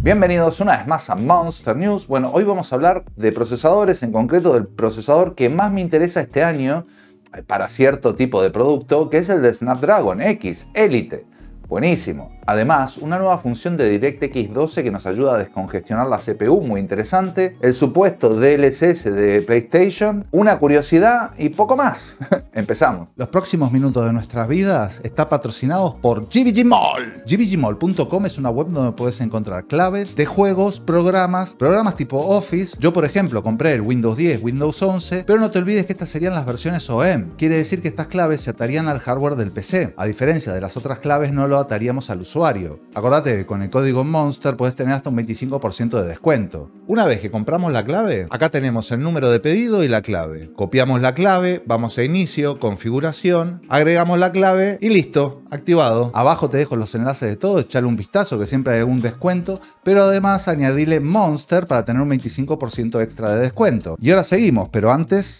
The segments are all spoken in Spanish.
Bienvenidos una vez más a Monster News. Bueno, hoy vamos a hablar de procesadores, en concreto del procesador que más me interesa este año para cierto tipo de producto, que es el de Snapdragon X Elite. Buenísimo. Además, una nueva función de DirectX 12 que nos ayuda a descongestionar la CPU, muy interesante. El supuesto DLSS de PlayStation, una curiosidad y poco más. Empezamos. Los próximos minutos de nuestras vidas está patrocinados por GVG Mall. GVGMall.com es una web donde puedes encontrar claves de juegos, programas tipo Office. Yo, por ejemplo, compré el Windows 10, Windows 11, pero no te olvides que estas serían las versiones OEM. Quiere decir que estas claves se atarían al hardware del PC. A diferencia de las otras claves, no lo ataríamos al usuario. Acordate que con el código Monster puedes tener hasta un 25% de descuento. Una vez que compramos la clave, acá tenemos el número de pedido y la clave. Copiamos la clave, vamos a inicio, configuración, agregamos la clave y listo, activado. Abajo te dejo los enlaces de todo, echale un vistazo que siempre hay algún descuento, pero además añadirle Monster para tener un 25% extra de descuento. Y ahora seguimos, pero antes...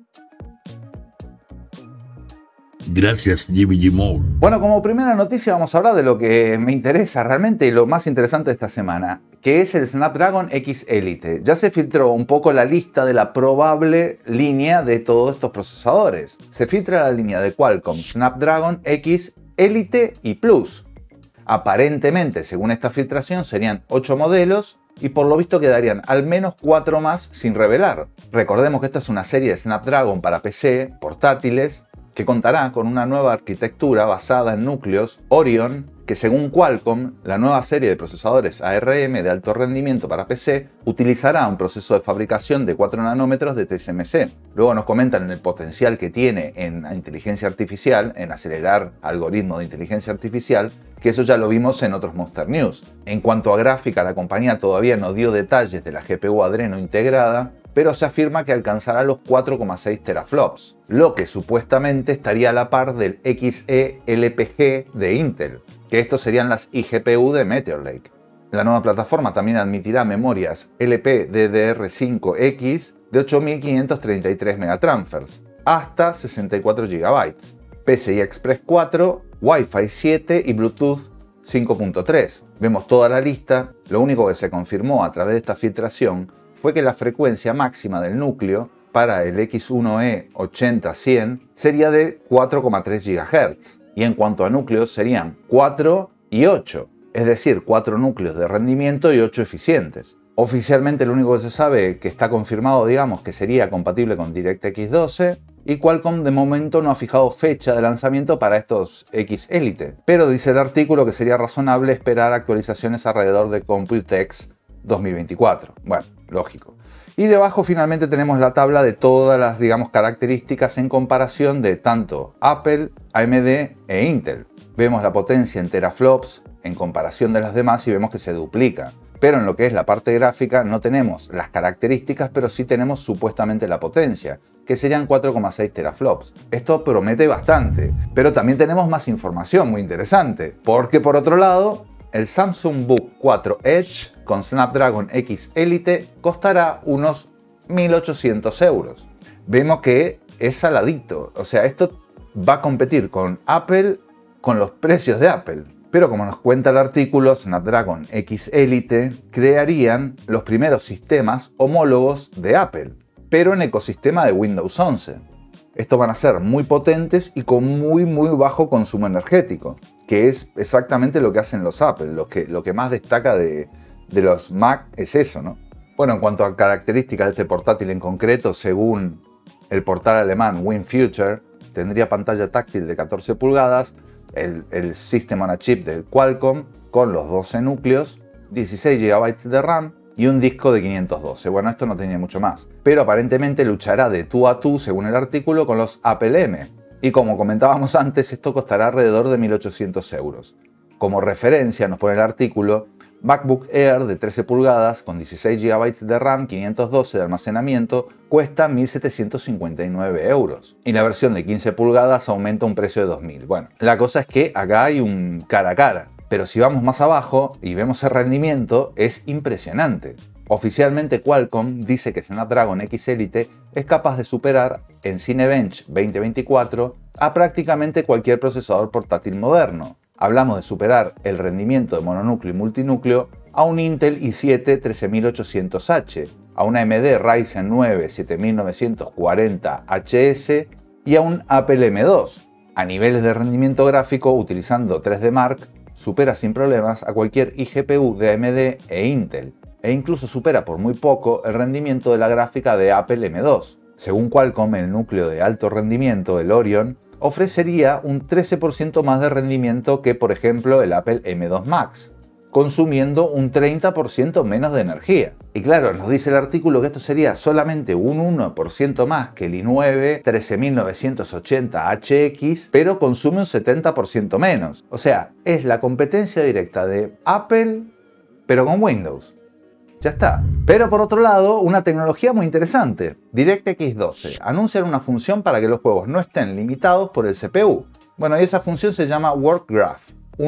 Gracias, GVG Mall. Bueno, como primera noticia vamos a hablar de lo que me interesa realmente y lo más interesante de esta semana, que es el Snapdragon X Elite. Ya se filtró un poco la lista de la probable línea de todos estos procesadores. Se filtra la línea de Qualcomm Snapdragon X Elite y Plus. Aparentemente, según esta filtración, serían 8 modelos y por lo visto quedarían al menos 4 más sin revelar. Recordemos que esta es una serie de Snapdragon para PC, portátiles, que contará con una nueva arquitectura basada en núcleos Orion, que según Qualcomm, la nueva serie de procesadores ARM de alto rendimiento para PC utilizará un proceso de fabricación de 4 nanómetros de TSMC. Luego nos comentan el potencial que tiene en inteligencia artificial, en acelerar algoritmos de inteligencia artificial, que eso ya lo vimos en otros Monster News. En cuanto a gráfica, la compañía todavía no dio detalles de la GPU Adreno integrada, pero se afirma que alcanzará los 4,6 teraflops, lo que supuestamente estaría a la par del Xe-LPG de Intel, que estos serían las iGPU de Meteor Lake. La nueva plataforma también admitirá memorias LPDDR5X de 8533 megatransfers, hasta 64 GB, PCI Express 4, Wi-Fi 7 y Bluetooth 5.3. Vemos toda la lista. Lo único que se confirmó a través de esta filtración fue que la frecuencia máxima del núcleo para el X1E 80-100 sería de 4,3 GHz. Y en cuanto a núcleos serían 4 y 8, es decir, 4 núcleos de rendimiento y 8 eficientes. Oficialmente lo único que se sabe que está confirmado, digamos, que sería compatible con DirectX 12, y Qualcomm de momento no ha fijado fecha de lanzamiento para estos X Elite, pero dice el artículo que sería razonable esperar actualizaciones alrededor de Computex 2024. Bueno, lógico. Y debajo finalmente tenemos la tabla de todas las, digamos, características en comparación de tanto Apple, AMD e Intel. Vemos la potencia en teraflops en comparación de las demás y vemos que se duplica. Pero en lo que es la parte gráfica no tenemos las características, pero sí tenemos supuestamente la potencia, que serían 4,6 teraflops. Esto promete bastante, pero también tenemos más información muy interesante, porque por otro lado, el Samsung Book 4 Edge con Snapdragon X Elite costará unos 1.800 euros. Vemos que es saladito, o sea, esto va a competir con Apple con los precios de Apple. Pero como nos cuenta el artículo, Snapdragon X Elite crearían los primeros sistemas homólogos de Apple, pero en ecosistema de Windows 11. Estos van a ser muy potentes y con muy bajo consumo energético, que es exactamente lo que hacen los Apple. Lo que más destaca de los Mac es eso, ¿no? Bueno, en cuanto a características de este portátil en concreto, según el portal alemán WinFuture, tendría pantalla táctil de 14 pulgadas, el System on a Chip de Qualcomm con los 12 núcleos, 16 GB de RAM y un disco de 512. Bueno, esto no tenía mucho más, pero aparentemente luchará de tú a tú, según el artículo, con los Apple M. Y como comentábamos antes, esto costará alrededor de 1.800 euros. Como referencia nos pone el artículo, MacBook Air de 13 pulgadas con 16 GB de RAM, 512 de almacenamiento, cuesta 1.759 euros. Y la versión de 15 pulgadas aumenta un precio de 2.000. Bueno, la cosa es que acá hay un cara a cara. Pero si vamos más abajo y vemos el rendimiento, es impresionante. Oficialmente Qualcomm dice que Snapdragon X Elite es capaz de superar en Cinebench 2024 a prácticamente cualquier procesador portátil moderno. Hablamos de superar el rendimiento de mononúcleo y multinúcleo a un Intel i7 13800H, a una AMD Ryzen 9 7940HS y a un Apple M2. A niveles de rendimiento gráfico, utilizando 3D Mark, supera sin problemas a cualquier iGPU de AMD e Intel, e incluso supera por muy poco el rendimiento de la gráfica de Apple M2. Según Qualcomm, el núcleo de alto rendimiento, el Orion, ofrecería un 13% más de rendimiento que, por ejemplo, el Apple M2 Max, consumiendo un 30% menos de energía. Y claro, nos dice el artículo que esto sería solamente un 1% más que el i9 13980HX, pero consume un 70% menos. O sea, es la competencia directa de Apple, pero con Windows. Ya está. Pero por otro lado, una tecnología muy interesante. DirectX 12. Anuncian una función para que los juegos no estén limitados por el CPU. Bueno, y esa función se llama Work Graph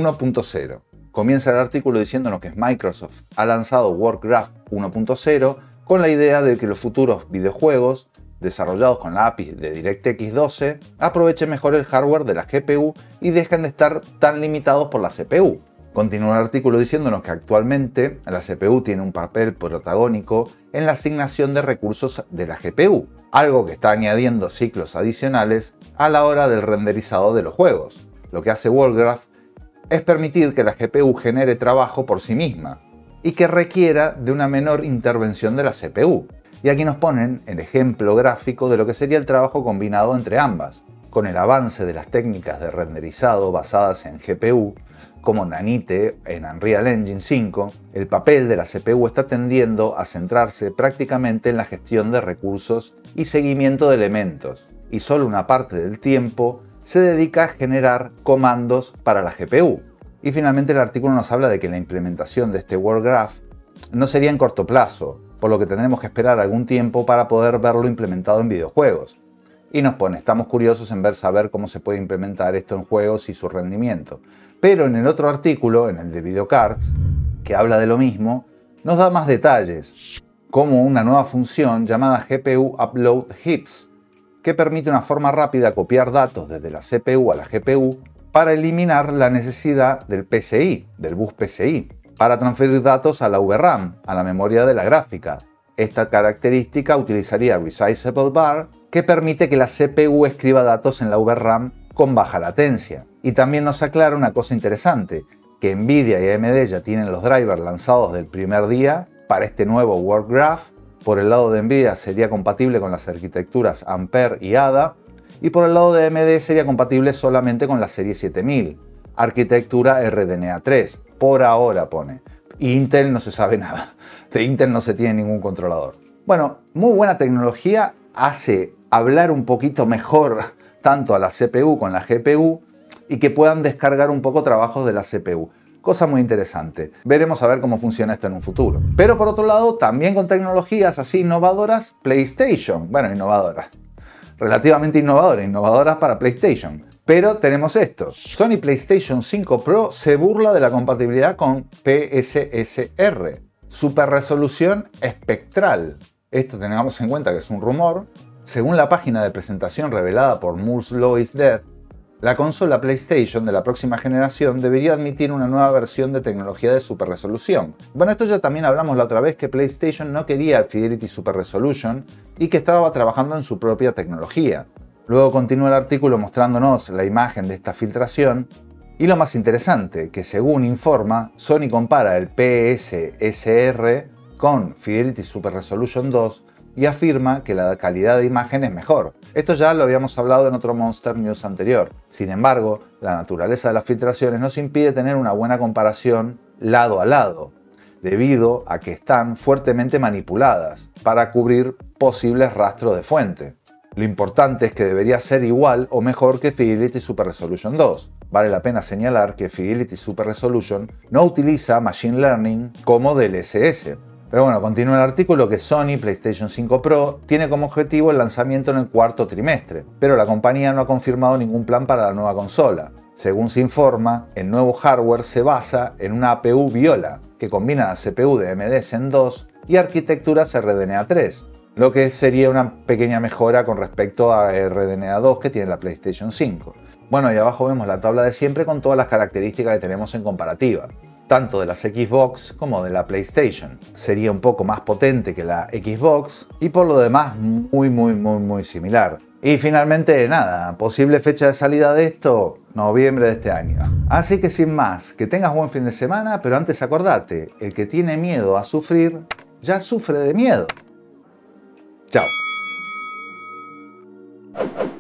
1.0. Comienza el artículo diciéndonos que Microsoft ha lanzado Work Graph 1.0 con la idea de que los futuros videojuegos desarrollados con la API de DirectX 12 aprovechen mejor el hardware de la GPU y dejen de estar tan limitados por la CPU. Continúa el artículo diciéndonos que actualmente la CPU tiene un papel protagónico en la asignación de recursos de la GPU, algo que está añadiendo ciclos adicionales a la hora del renderizado de los juegos. Lo que hace WorldGraph es permitir que la GPU genere trabajo por sí misma y que requiera de una menor intervención de la CPU. Y aquí nos ponen el ejemplo gráfico de lo que sería el trabajo combinado entre ambas. Con el avance de las técnicas de renderizado basadas en GPU, como Nanite en Unreal Engine 5, el papel de la CPU está tendiendo a centrarse prácticamente en la gestión de recursos y seguimiento de elementos, y solo una parte del tiempo se dedica a generar comandos para la GPU. Y finalmente el artículo nos habla de que la implementación de este World Graph no sería en corto plazo, por lo que tendremos que esperar algún tiempo para poder verlo implementado en videojuegos. Y nos pone, estamos curiosos en saber cómo se puede implementar esto en juegos y su rendimiento. Pero en el otro artículo, en el de Videocards, que habla de lo mismo, nos da más detalles, como una nueva función llamada GPU Upload Heaps, que permite una forma rápida de copiar datos desde la CPU a la GPU para eliminar la necesidad del PCI, del bus PCI, para transferir datos a la VRAM, a la memoria de la gráfica. Esta característica utilizaría Resizable Bar, que permite que la CPU escriba datos en la VRAM con baja latencia. Y también nos aclara una cosa interesante, que Nvidia y AMD ya tienen los drivers lanzados del primer día para este nuevo World Graph. Por el lado de Nvidia sería compatible con las arquitecturas Ampere y Ada, y por el lado de AMD sería compatible solamente con la serie 7000, arquitectura RDNA 3, por ahora pone. Y Intel no se sabe nada, de Intel no se tiene ningún controlador. Bueno, muy buena tecnología, hace hablar un poquito mejor tanto a la CPU con la GPU y que puedan descargar un poco trabajos de la CPU. Cosa muy interesante. Veremos a ver cómo funciona esto en un futuro. Pero por otro lado, también con tecnologías así innovadoras, PlayStation. Bueno, innovadoras. Relativamente innovadoras para PlayStation. Pero tenemos esto. Sony PlayStation 5 Pro se burla de la compatibilidad con PSSR. Super resolución espectral. Esto tengamos en cuenta que es un rumor. Según la página de presentación revelada por Moore's Law is Dead, la consola PlayStation de la próxima generación debería admitir una nueva versión de tecnología de super resolución. Bueno, esto ya también hablamos la otra vez, que PlayStation no quería Fidelity Super Resolution y que estaba trabajando en su propia tecnología. Luego continúa el artículo mostrándonos la imagen de esta filtración y lo más interesante, que según informa, Sony compara el PSSR con Fidelity Super Resolution 2 y afirma que la calidad de imagen es mejor. Esto ya lo habíamos hablado en otro Monster News anterior. Sin embargo, la naturaleza de las filtraciones nos impide tener una buena comparación lado a lado, debido a que están fuertemente manipuladas para cubrir posibles rastros de fuente. Lo importante es que debería ser igual o mejor que Fidelity Super Resolution 2. Vale la pena señalar que Fidelity Super Resolution no utiliza Machine Learning como DLSS. Pero bueno, continúa el artículo que Sony PlayStation 5 Pro tiene como objetivo el lanzamiento en el cuarto trimestre, pero la compañía no ha confirmado ningún plan para la nueva consola. Según se informa, el nuevo hardware se basa en una APU Viola, que combina la CPU de AMD Zen 2 y arquitecturas RDNA 3, lo que sería una pequeña mejora con respecto a RDNA 2 que tiene la PlayStation 5. Bueno, y abajo vemos la tabla de siempre con todas las características que tenemos en comparativa. tanto de las Xbox como de la PlayStation. Sería un poco más potente que la Xbox y por lo demás muy similar. Y finalmente, nada, posible fecha de salida de esto, noviembre de este año. Así que sin más, que tengas buen fin de semana, pero antes acordate, el que tiene miedo a sufrir, ya sufre de miedo. Chao.